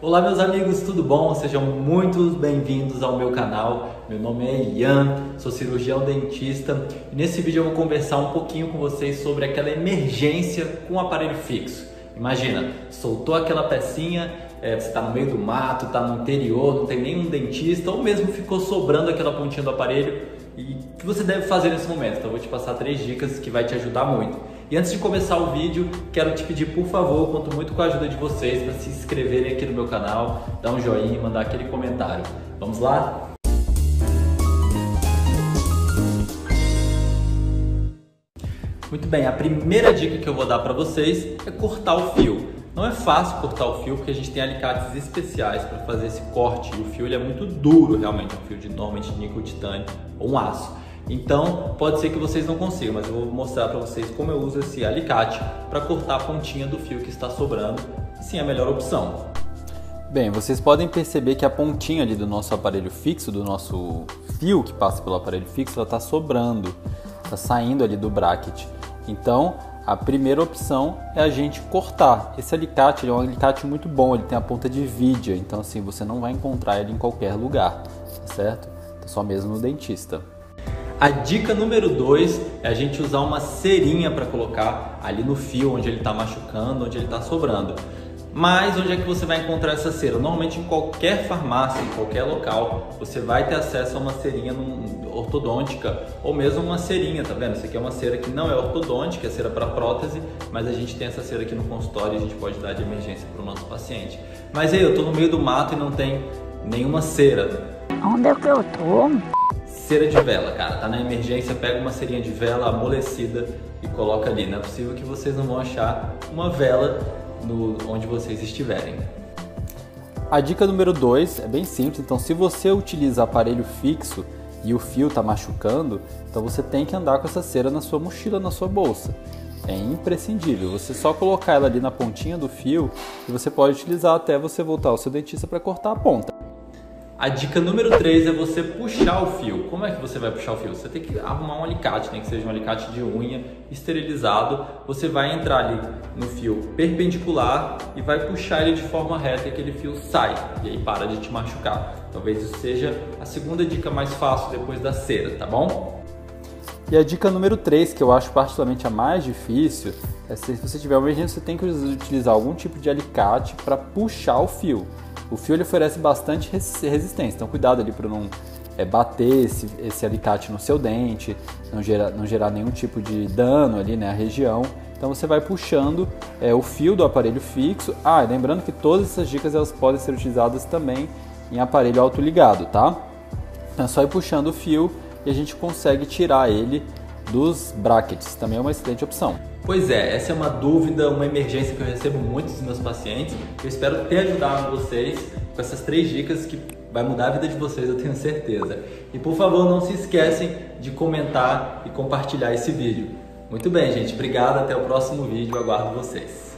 Olá meus amigos, tudo bom? Sejam muito bem-vindos ao meu canal. Meu nome é Ian, sou cirurgião dentista e nesse vídeo eu vou conversar um pouquinho com vocês sobre aquela emergência com o aparelho fixo. Imagina, soltou aquela pecinha, você está no meio do mato, está no interior, não tem nenhum dentista ou mesmo ficou sobrando aquela pontinha do aparelho. E o que você deve fazer nesse momento? Então eu vou te passar 3 dicas que vai te ajudar muito. E antes de começar o vídeo, quero te pedir, por favor, conto muito com a ajuda de vocês para se inscreverem aqui no meu canal, dar um joinha e mandar aquele comentário. Vamos lá? Muito bem, a primeira dica que eu vou dar para vocês é cortar o fio. Não é fácil cortar o fio porque a gente tem alicates especiais para fazer esse corte e o fio ele é muito duro, realmente, é um fio normalmente de níquel titânio ou um aço. Então pode ser que vocês não consigam, mas eu vou mostrar para vocês como eu uso esse alicate para cortar a pontinha do fio que está sobrando. Sim, é a melhor opção. Bem, vocês podem perceber que a pontinha ali do nosso aparelho fixo, do nosso fio que passa pelo aparelho fixo, ela está sobrando, está saindo ali do bracket. Então a primeira opção é a gente cortar. Esse alicate é um alicate muito bom, ele tem a ponta de vidia, então assim, você não vai encontrar ele em qualquer lugar, certo? Só mesmo no dentista. A dica número 2 é a gente usar uma cerinha para colocar ali no fio onde ele está machucando, onde ele está sobrando. Mas onde é que você vai encontrar essa cera? Normalmente em qualquer farmácia, em qualquer local, você vai ter acesso a uma cerinha ortodôntica ou mesmo uma cerinha, tá vendo? Isso aqui é uma cera que não é ortodôntica, é cera para prótese, mas a gente tem essa cera aqui no consultório e a gente pode dar de emergência para o nosso paciente. Mas aí, eu estou no meio do mato e não tem nenhuma cera. Onde é que eu tô? Cera de vela, cara, tá na emergência, pega uma cerinha de vela amolecida e coloca ali. Não é possível que vocês não vão achar uma vela onde vocês estiverem. A dica número 2 é bem simples, então se você utiliza aparelho fixo e o fio está machucando, então você tem que andar com essa cera na sua mochila, na sua bolsa. É imprescindível, você só colocar ela ali na pontinha do fio e você pode utilizar até você voltar ao seu dentista para cortar a ponta. A dica número 3 é você puxar o fio. Como é que você vai puxar o fio? Você tem que arrumar um alicate, que seja um alicate de unha esterilizado. Você vai entrar ali no fio perpendicular e vai puxar ele de forma reta e aquele fio sai. E aí para de te machucar. Talvez isso seja a segunda dica mais fácil depois da cera, tá bom? E a dica número 3, que eu acho particularmente a mais difícil, é se você tiver uma emergência, você tem que utilizar algum tipo de alicate para puxar o fio. O fio ele oferece bastante resistência, então cuidado ali para não bater esse alicate no seu dente, não gerar nenhum tipo de dano ali na região. Então você vai puxando o fio do aparelho fixo. Lembrando que todas essas dicas elas podem ser utilizadas também em aparelho autoligado, tá? Então é só ir puxando o fio e a gente consegue tirar ele dos brackets, também é uma excelente opção. Pois é, essa é uma dúvida, uma emergência que eu recebo muito dos meus pacientes. Eu espero ter ajudado vocês com essas 3 dicas que vai mudar a vida de vocês, eu tenho certeza. E por favor, não se esquecem de comentar e compartilhar esse vídeo. Muito bem, gente. Obrigado. Até o próximo vídeo. Eu aguardo vocês.